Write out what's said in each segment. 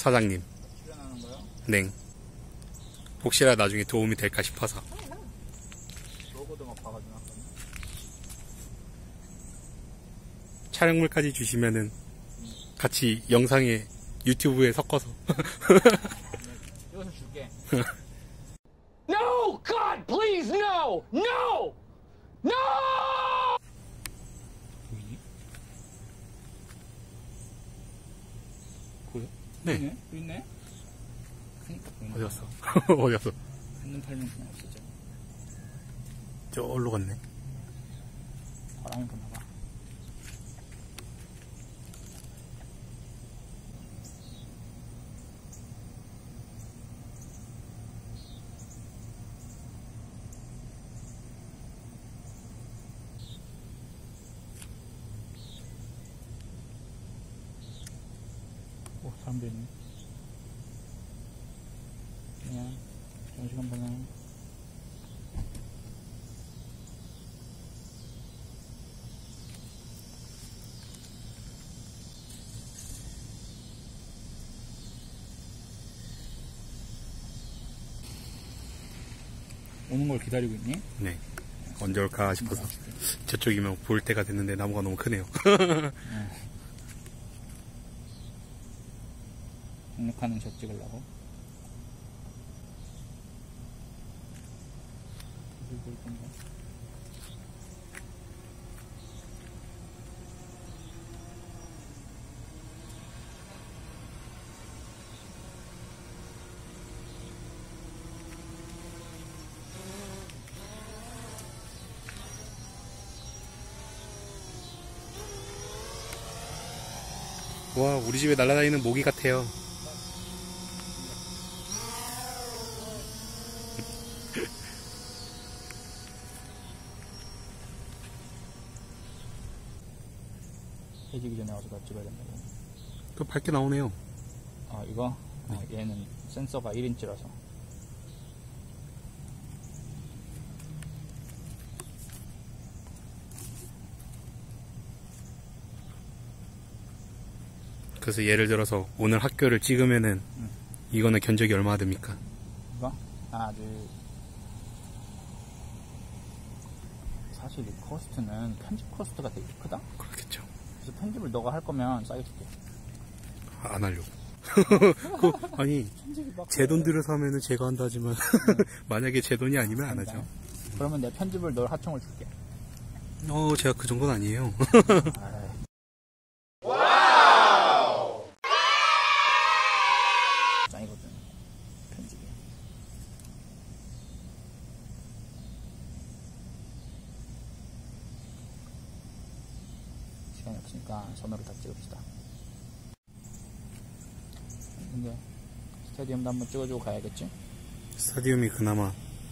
사장님. 출연하는 거요? 네. 혹시나 나중에 도움이 될까 싶어서. 로고도 막 봐가지고 났거든요. 촬영물까지 주시면은 같이 영상에 유튜브에 섞어서. 이것은 줄게. No! God, please, no! No! No! 보여? 네. 있네? 그니까 보이네. 어디 갔어? 어디 갔어? 한눈 팔면 그냥 없어져. 저기로 갔네. 바람이 부나봐. 오, 사람들 있네. 그냥 점심시간 보내. 오는 걸 기다리고 있니? 네. 언제 올까 싶어서. 저쪽이면 볼 때가 됐는데 나무가 너무 크네요. 등록하는 샷 찍으려고. 와, 우리 집에 날아다니는 모기 같아요. 해지기 전에 와서 다 찍어야 된다고. 또 밝게 나오네요. 아, 이거? 얘는 센서가 1인치라서. 그래서 예를 들어서 오늘 학교를 찍으면은 이거는 견적이 얼마나 됩니까? 이거? 사실 이 코스트는 편집 코스트가 되게 크다? 그렇겠죠. 그래서 편집을 너가 할 거면 싸게 줄게. 안 하려고. 아니, 제 돈 들여서 하면은 제가 한다 하지만, 만약에 제 돈이 아니면 안 하죠. 그러면 내 편집을 널 하청을 줄게. 제가 그 정도는 아니에요. 와우! 짱이거든, 편집이. 시간이 없으니까 전화로 다 찍읍시다. 근데 스타디움도 한번 찍어주고 가야겠지? 스타디움이 그나마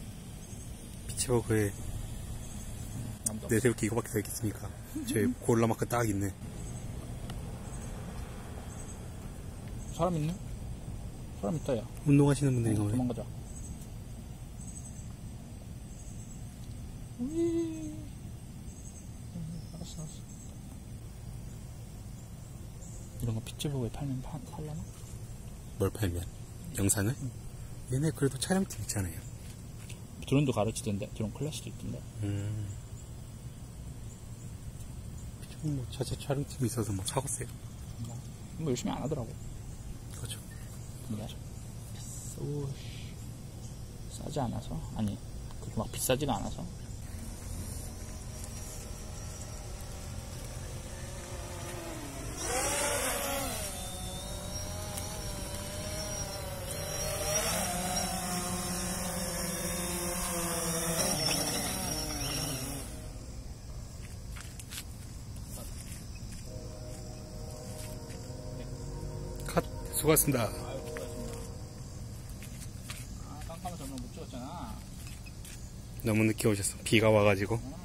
피치버그에 내세울 게 이거밖에 더 있겠습니까? 제 골라마크 딱 있네. 사람 있네? 사람 있다, 야. 운동하시는 분들인가 보네. 도망가자. 알았어. 이런 거 피치버그에 팔면 살려나? 뭘 팔면? 영상을? 얘네 그래도 촬영팀 있잖아요. 드론도 가르치던데? 드론 클래스도 있던데? 뭐 자체 촬영팀이 있어서 뭐 사갔어요. 뭐 열심히 안 하더라고. 그렇죠. 근데 싸지 않아서? 아니, 그렇게 막 비싸지가 않아서. 수고하셨습니다. 깜깜한 전면 못 찍었잖아. 너무 늦게 오셨어. 비가 와가지고.